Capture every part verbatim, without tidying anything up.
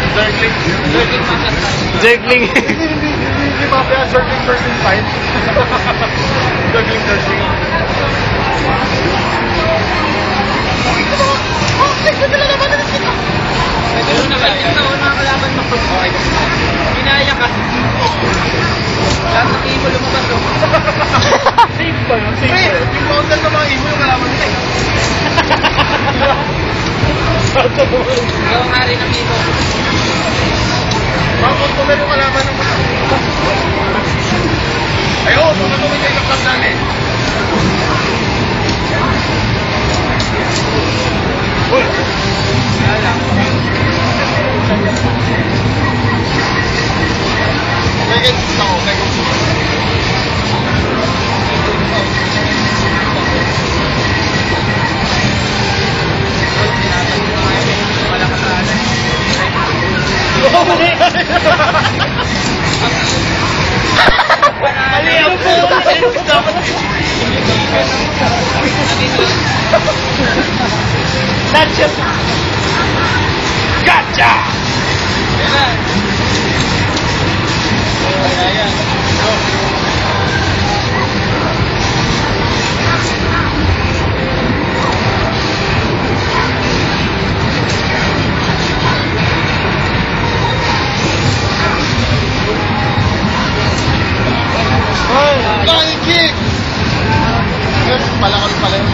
Zergling. Zergling Mafia style. Jerkling. Hindi Mafia, Zergling Zergling style. Zergling Zergling. Oh, tignan nila naman na sila. Nagano na ba? Yung taon mga kalaban mo. Okay. Binaya ka. Lahat ng imo lumabas o. Safe ba yun? Safe ba yun? Yung counter ng mga imo yung kalaban nila. Ikaw ang hari ng imo. Bakit kung meron kalaban ng mga? Ay oo, tumutulong kayo ng club namin. Uy! Wala. Kaya kayo gusto ko, kaya gusto ko. Wala ka sa akin. Mali ang po! Dapat That's just... Gotcha! Yan na. Ayan. Flying kick! Yes, palakal pala yun.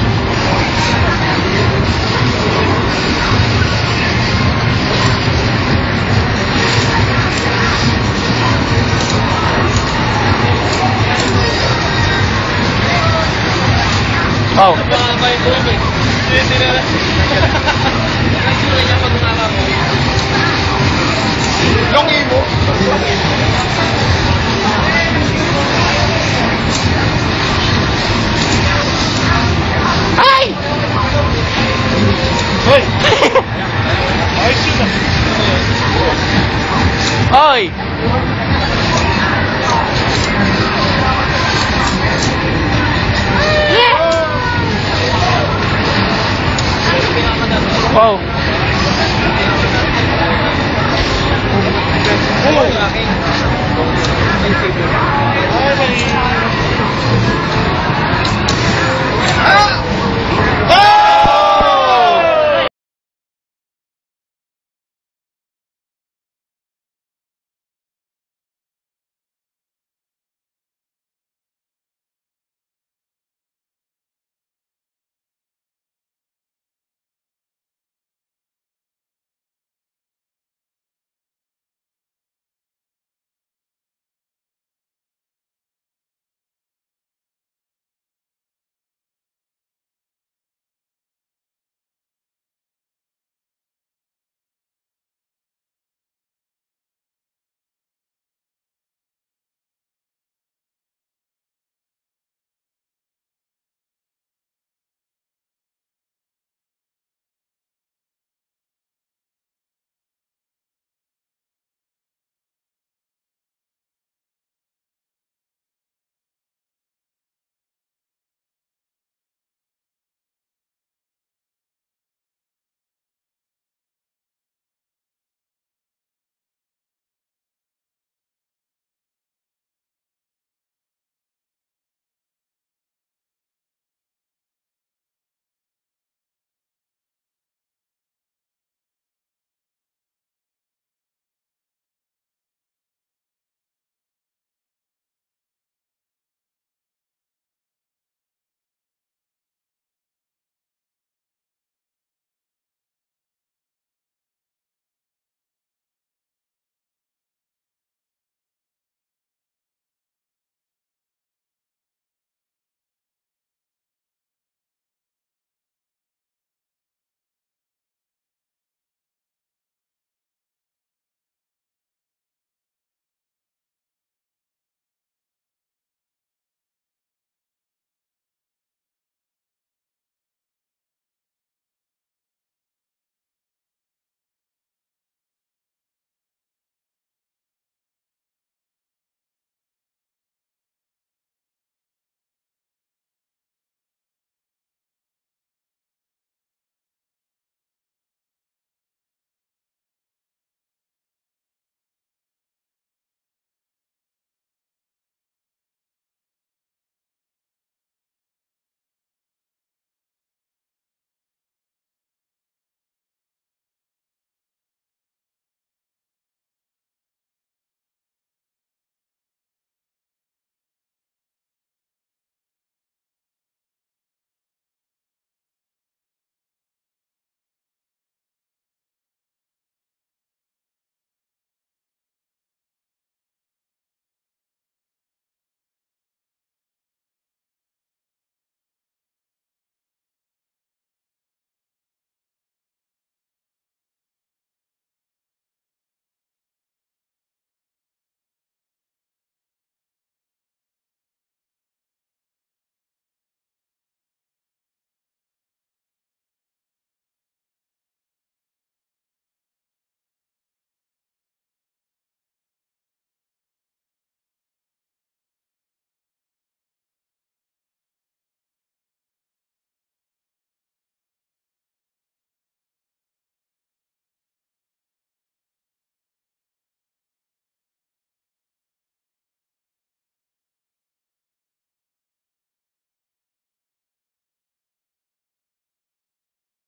Wow. Napakabay ko eh. Hindi na. Ang sura niya pag umaka mo. Long imo. Ay! Hoy! Hoy! Wow!